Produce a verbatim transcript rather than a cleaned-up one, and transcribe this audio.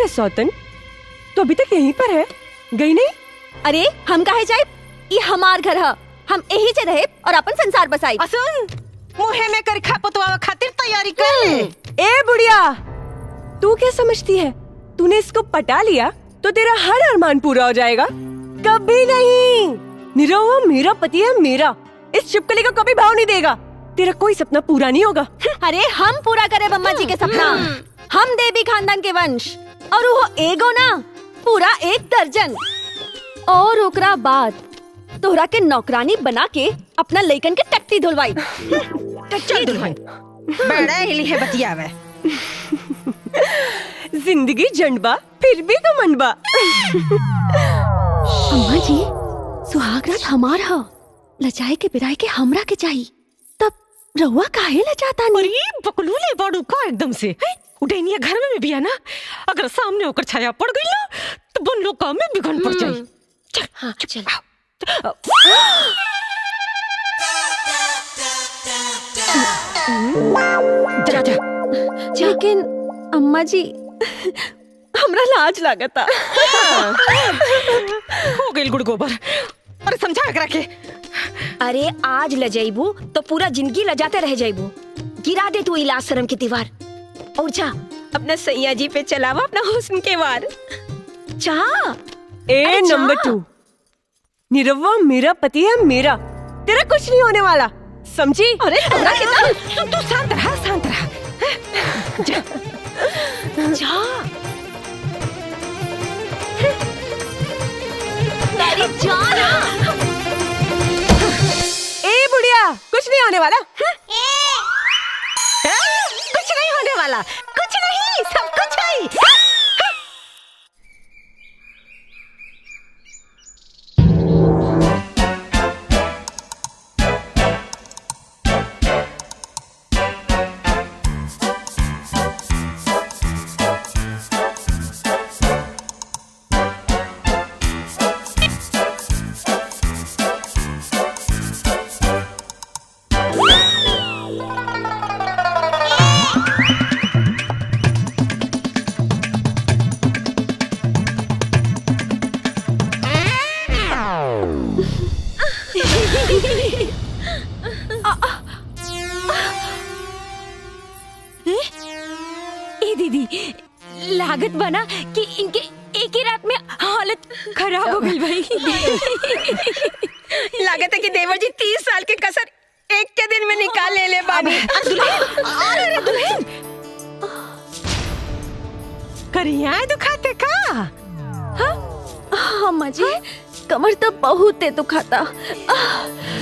है सौतन? तो अभी तक यहीं पर है, गई नहीं? अरे हम काहे जाए, ये हमार घर है, हम यही से रहे और अपन संसार बसाई। सुन, मुहे में कर खा पुतवा खातिर तैयारी कर ले। ए बुढ़िया, तू क्या समझती है तूने इसको पटा लिया तो तेरा हर अरमान पूरा हो जाएगा? कभी नहीं। नीरव मेरा पति है, मेरा। इस छिपकली को कभी भाव नहीं देगा। तेरा कोई सपना पूरा नहीं होगा। अरे हम पूरा करे बम्मा जी के सपना। हम देवी खानदान के वंश और वो एगो ना पूरा एक दर्जन। और ओकरा बाद तोहरा के नौकरानी बना के अपना लइकन के टट्टी धुलवाई। टट्टी धुलवाई बड़ा हिली है बतियावे। जिंदगी जंडबा फिर भी घमंडबा। अम्मा जी, सुहाग रात हमार ह, लचाए के बिराए के हमरा के चाहिए। तब रहुआ काहे लचाता नहीं? अरे बकलूले बड़ू का एकदम से उठैनिया घर में भी है ना, अगर सामने होकर छाया पड़ गई ना तो बन लोग काम में बिगड़ पड़ जाए। चल हाँ चल। जा जा। लेकिन अम्मा जी हमरा लाज लागता। हो गई गुड़ गोबर। अरे समझा कर रखे। अरे आज ल जाइबू तो पूरा जिंदगी लजाते रह जाइबू। गिरा दे तू इलाज शर्म की दीवार और जा अपना सैया जी पे चलावा अपना हुस्न के वार। जा। ए नंबर टू, नीरव मेरा पति है, मेरा। तेरा कुछ नहीं होने वाला, समझी? अरे हमरा कितना तू शांत रहा, शांत रहा। जा जा। मेरी जान। ए बुढ़िया, कुछ नहीं होने वाला। कुछ नहीं होने वाला, कुछ नहीं, सब कुछ है। लागत बना कि इनके एक ही रात में हालत खराब हो गई भाई। लागत है कि देवर जी तीस साल के कसर एक के दिन में निकाल ले ले बाबी। अरे दुल्हन करिया दुखाते का? हाँ अम्मा जी, कमर तो बहुत है दुखाता।